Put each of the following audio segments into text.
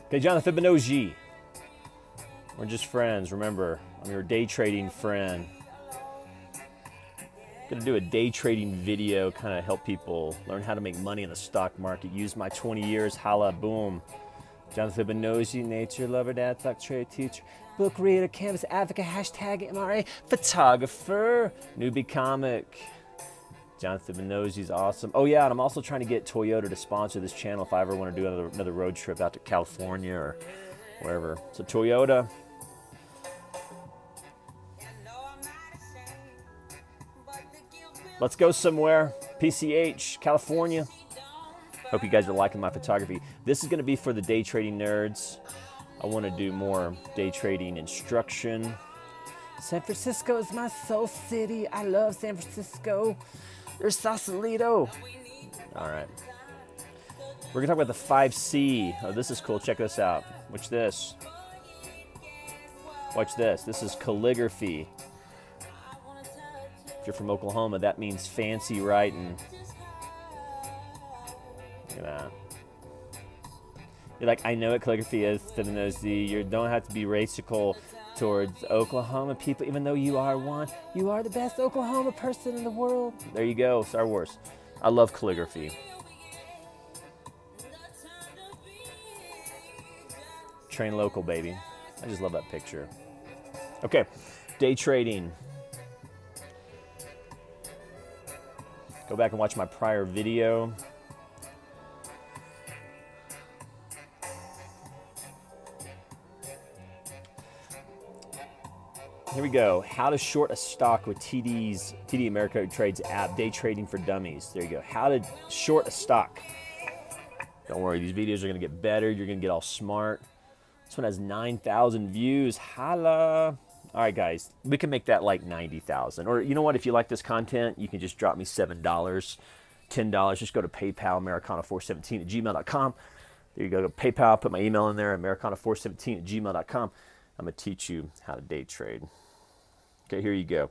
Okay, Jonathan Fibonacci. We're just friends. Remember, I'm your day trading friend. Gonna do a day trading video, kind of help people learn how to make money in the stock market. Use my 20 years, holla, boom. Jonathan Fibonacci, nature lover, dad, stock trade teacher, book reader, canvas advocate, hashtag MRA, photographer, newbie comic. Jonathan Fibonacci is awesome. Oh yeah, and I'm also trying to get Toyota to sponsor this channel if I ever want to do another road trip out to California or wherever. So Toyota. Let's go somewhere. PCH, California. Hope you guys are liking my photography. This is going to be for the day trading nerds. I want to do more day trading instruction. San Francisco is my soul city. I love San Francisco. There's Sausalito. All right. We're going to talk about the 5C. Oh, this is cool. Check this out. Watch this. Watch this. This is calligraphy. If you're from Oklahoma, that means fancy writing. Look at that. You're like, I know what calligraphy is, Fibonacci. You don't have to be racial towards Oklahoma people, even though you are one. You are the best Oklahoma person in the world. There you go, Star Wars. I love calligraphy. Train local, baby. I just love that picture. Okay, day trading. Go back and watch my prior video. Here we go. How to short a stock with TD Ameritrade app, day trading for dummies. There you go. How to short a stock. Don't worry, these videos are going to get better. You're going to get all smart. This one has 9,000 views. Holla. All right, guys, we can make that like 90,000. Or you know what? If you like this content, you can just drop me $7, $10. Just go to PayPal, Americana417@gmail.com. There you go. Go to PayPal, put my email in there, Americana417@gmail.com. I'm going to teach you how to day trade. Okay, here you go.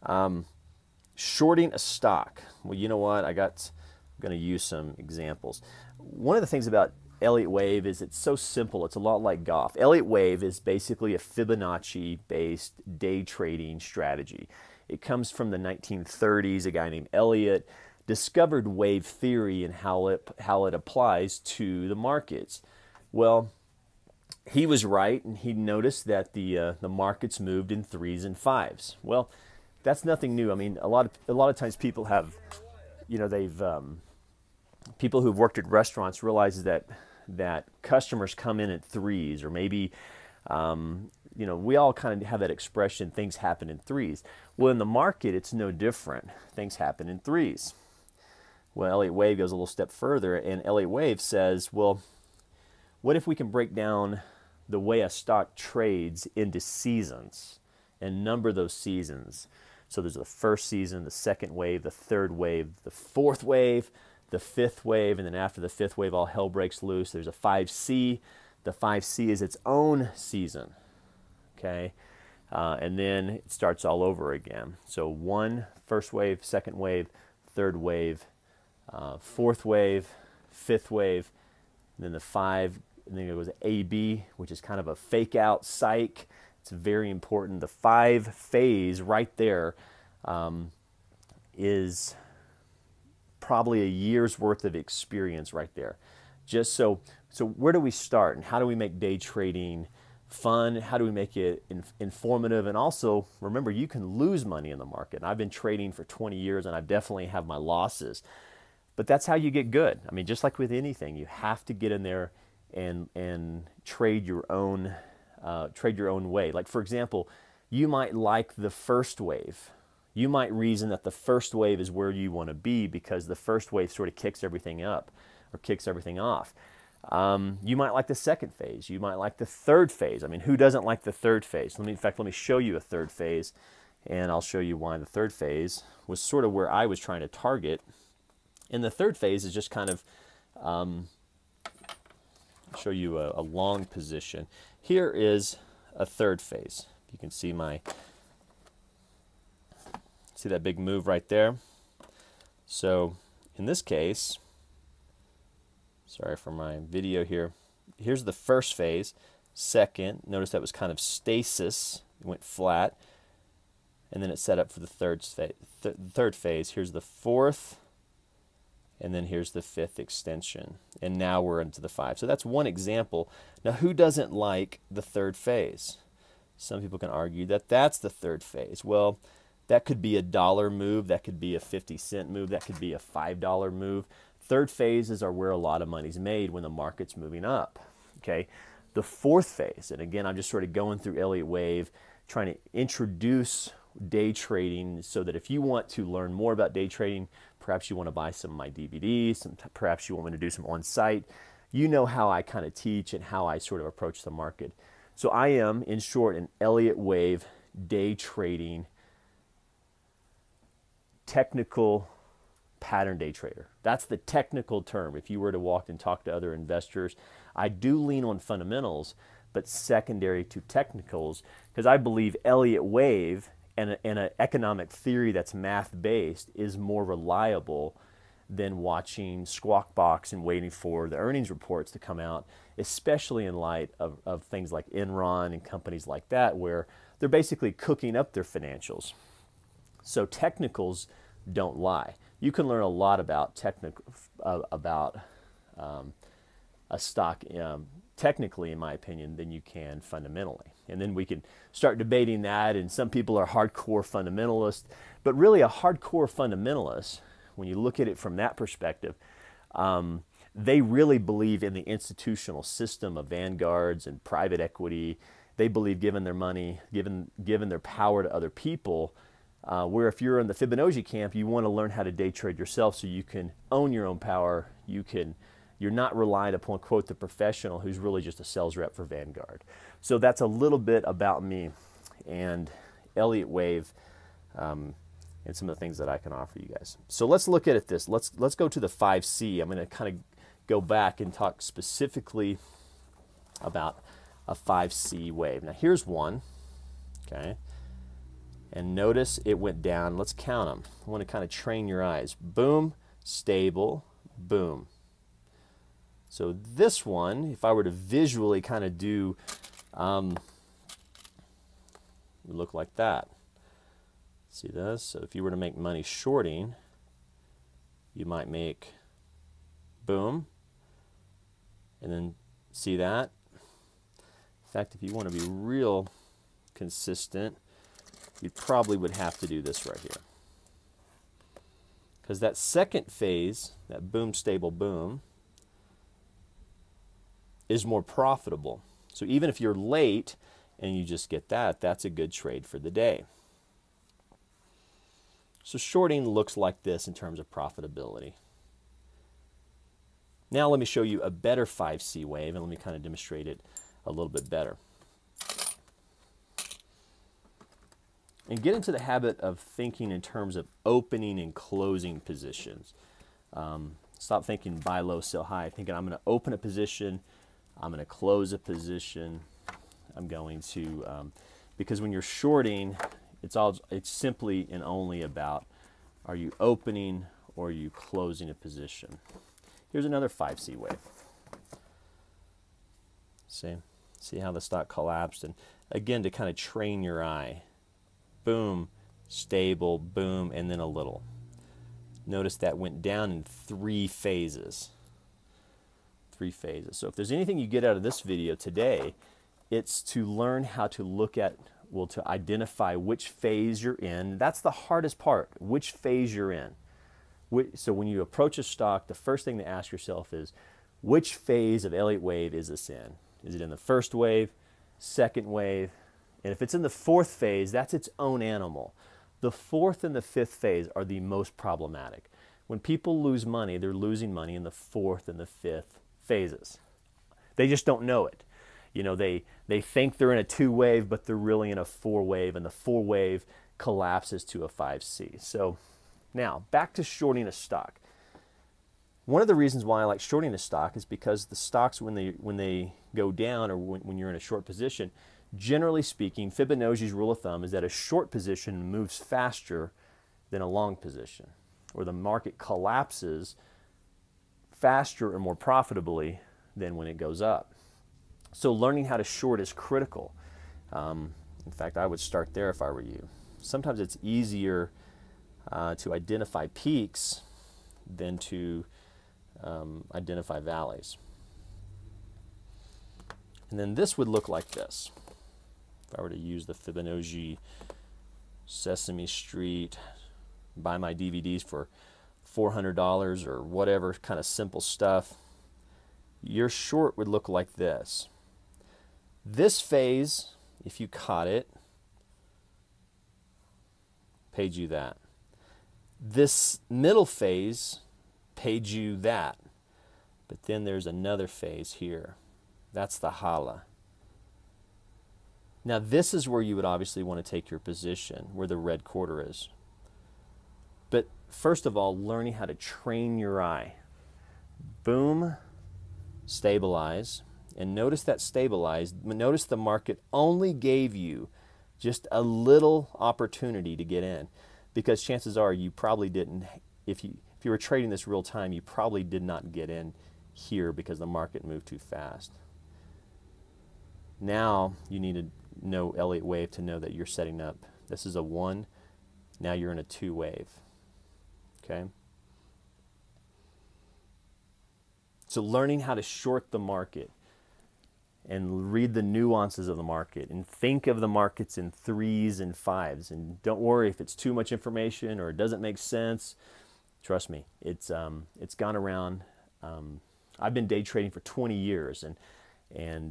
Shorting a stock. Well, you know what? I'm going to use some examples. One of the things about Elliott Wave is it's so simple. It's a lot like golf. Elliott Wave is basically a Fibonacci-based day trading strategy. It comes from the 1930s. A guy named Elliott discovered wave theory and how it applies to the markets. Well, he was right, and he noticed that the markets moved in 3s and 5s. Well, that's nothing new. I mean, a lot of times people have, you know, people who've worked at restaurants realize that customers come in at 3s, or maybe, you know, we all kind of have that expression, things happen in 3s. Well, in the market, it's no different. Things happen in 3s. Well, Elliott Wave goes a little step further, and Elliott Wave says, well, what if we can break down the way a stock trades into seasons and number those seasons? So there's the first season, the second wave, the third wave, the fourth wave, the fifth wave, and then after the fifth wave, all hell breaks loose. There's a 5C. The 5C is its own season, okay? And then it starts all over again. So first wave, second wave, third wave, fourth wave, fifth wave, and then the 5, and then it goes AB, which is kind of a fake out psych. It's very important. The 5 phase right there is probably a year's worth of experience right there. Just so where do we start, and how do we make day trading fun? How do we make it informative? And also, remember, you can lose money in the market. And I've been trading for 20 years, and I definitely have my losses. But that's how you get good. I mean, just like with anything, you have to get in there and trade your own way. Like, for example, you might like the first wave. You might reason that the first wave is where you want to be because the first wave sort of kicks everything up or kicks everything off. You might like the second phase. You might like the third phase. I mean, who doesn't like the third phase? In fact, let me show you a third phase, and I'll show you why the third phase was sort of where I was trying to target. And the third phase is just kind of, I'll show you a long position. Here is a third phase. You can see see that big move right there. So in this case, sorry for my video here, here's the first phase. Second, notice that was kind of stasis. It went flat. And then it set up for the third phase. Here's the fourth. And then here's the fifth extension. And now we're into the 5. So that's one example. Now, who doesn't like the third phase? Some people can argue that that's the third phase. Well, that could be a dollar move. That could be a 50-cent move. That could be a $5 move. Third phases are where a lot of money's made when the market's moving up. Okay. The fourth phase, and again, I'm just sort of going through Elliott Wave, trying to introduce day trading so that if you want to learn more about day trading, perhaps you want to buy some of my DVDs, perhaps you want me to do some on-site, you know how I kind of teach and how I sort of approach the market. So I am, in short, an Elliott Wave day trading technical pattern day trader. That's the technical term. If you were to walk and talk to other investors, I do lean on fundamentals, but secondary to technicals, because I believe Elliott Wave and an economic theory that's math-based is more reliable than watching Squawk Box and waiting for the earnings reports to come out, especially in light of things like Enron and companies like that, where they're basically cooking up their financials. So technicals don't lie. You can learn a lot about a stock technically, in my opinion, than you can fundamentally. And then we can start debating that, and some people are hardcore fundamentalists, but really a hardcore fundamentalist, when you look at it from that perspective, they really believe in the institutional system of Vanguards and private equity. They believe giving their money, giving their power to other people, where if you're in the Fibonacci camp, you want to learn how to day trade yourself so you can own your own power. You're not reliant upon, quote, the professional who's really just a sales rep for Vanguard. So that's a little bit about me and Elliott Wave and some of the things that I can offer you guys. So let's look at this. Let's go to the 5C. I'm going to kind of go back and talk specifically about a 5C wave. Now here's one, okay? And notice it went down. Let's count them. I want to kind of train your eyes. Boom, stable, boom. So this one, if I were to visually kind of do, it would look like that. See this? So if you were to make money shorting, you might make boom, and then see that? In fact, if you want to be real consistent, you probably would have to do this right here. Because that second phase, that boom, stable, boom, is more profitable. So even if you're late and you just get that, that's a good trade for the day. So shorting looks like this in terms of profitability. Now let me show you a better 5C wave, and let me kind of demonstrate it a little bit better. And get into the habit of thinking in terms of opening and closing positions. Stop thinking buy low, sell high. Thinking I'm going to open a position, I'm going to close a position. I'm going to, because when you're shorting, it's simply and only about, are you opening or are you closing a position? Here's another 5C wave. See how the stock collapsed? And again, to kind of train your eye. Boom, stable, boom, and then a little. Notice that went down in 3 phases. 3 phases. So if there's anything you get out of this video today, it's to learn how to look at, well, to identify which phase you're in. That's the hardest part, which phase you're in. So when you approach a stock, the first thing to ask yourself is, which phase of Elliott Wave is this in? Is it in the first wave, second wave? And if it's in the 4th phase, that's its own animal. The 4th and the 5th phase are the most problematic. When people lose money, they're losing money in the 4th and the 5th phases. They just don't know it. You know, they think they're in a 2 wave, but they're really in a 4 wave, and the 4 wave collapses to a 5C. So now, back to shorting a stock. One of the reasons why I like shorting a stock is because the stocks, when they go down, or when you're in a short position, generally speaking, Fibonacci's rule of thumb is that a short position moves faster than a long position, or the market collapses faster or more profitably than when it goes up. So learning how to short is critical. In fact, I would start there if I were you. Sometimes it's easier to identify peaks than to identify valleys. And then this would look like this. If I were to use the Fibonacci Sesame Street, buy my DVDs for $400 or whatever kind of simple stuff, your short would look like this. This phase, if you caught it, paid you that. This middle phase paid you that. But then there's another phase here. That's the Hala. Now this is where you would obviously want to take your position, where the red quarter is. But first of all, learning how to train your eye. Boom, stabilize. And notice that stabilize. Notice the market only gave you just a little opportunity to get in, because chances are you probably didn't, if you were trading this real time, you probably did not get in here because the market moved too fast. Now you need to know Elliott wave to know that you're setting up. This is a 1, now you're in a 2 wave. Okay? So learning how to short the market and read the nuances of the market and think of the markets in 3s and 5s, and don't worry if it's too much information or it doesn't make sense. Trust me, it's gone around. I've been day trading for 20 years, and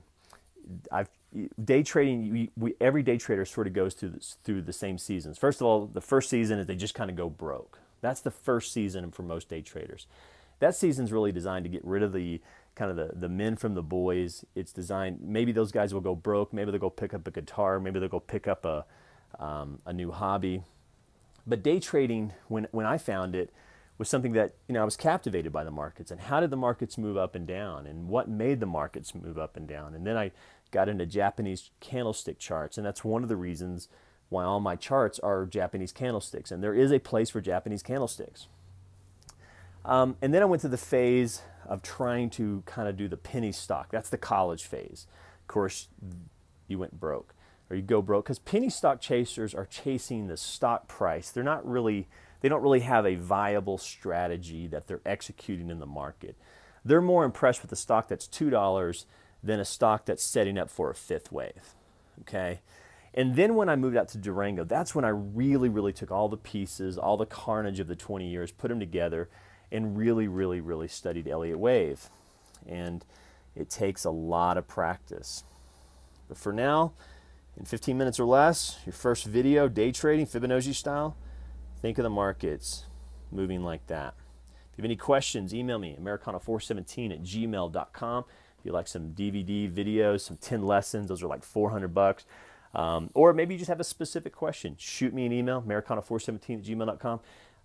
day trading. Every day trader sort of goes through the same seasons. First of all, the first season is they just kind of go broke. That's the first season for most day traders. That season's really designed to get rid of the kind of the men from the boys. It's designed, maybe those guys will go broke, maybe they'll go pick up a guitar, maybe they'll go pick up a new hobby. But day trading, when I found it, was something that, I was captivated by the markets, and how did the markets move up and down, and what made the markets move up and down. And then I got into Japanese candlestick charts, and that's one of the reasons why all my charts are Japanese candlesticks, and there is a place for Japanese candlesticks. And then I went to the phase of trying to kind of do the penny stock. That's the college phase. Of course, you went broke, or you go broke, because penny stock chasers are chasing the stock price. They don't really have a viable strategy that they're executing in the market. They're more impressed with the stock that's $2 than a stock that's setting up for a 5th wave. Okay? And then when I moved out to Durango, that's when I really took all the pieces, all the carnage of the 20 years, put them together, and really studied Elliott wave. And it takes a lot of practice. But for now, in 15 minutes or less, your first video, day trading, Fibonacci style, think of the markets moving like that. If you have any questions, email me, americana417@gmail.com. If you like some DVD videos, some 10 lessons, those are like $400. Or maybe you just have a specific question. Shoot me an email, americana417@gmail.com.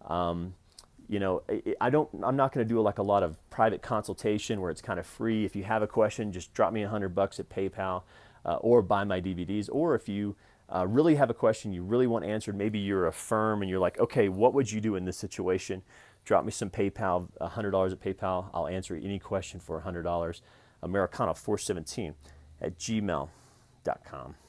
I'm not going to do like a lot of private consultation where it's kind of free. If you have a question, just drop me $100 at PayPal, or buy my DVDs. Or if you really have a question you really want answered, maybe you're a firm and you're like, okay, what would you do in this situation? Drop me some PayPal, $100 at PayPal. I'll answer any question for $100. Americana417@gmail.com.